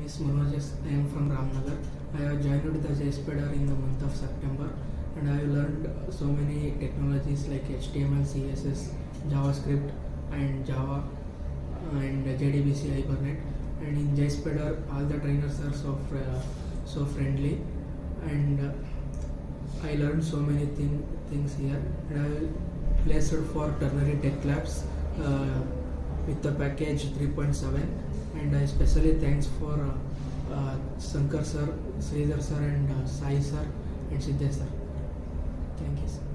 is Manoj. I am from Ramnagar. I have joined the JSPEDR in the month of September, and I have learned so many technologies like HTML, CSS, JavaScript, and Java, and JDBC Hibernate. And in JSPEDR, all the trainers are so friendly, and I learned so many things here. And I placed for Ternary Tech Labs with the package 3.7, and I especially thanks for Sankar sir, Sridhar sir, and Sai sir, and Siddhesh sir. Thank you, sir.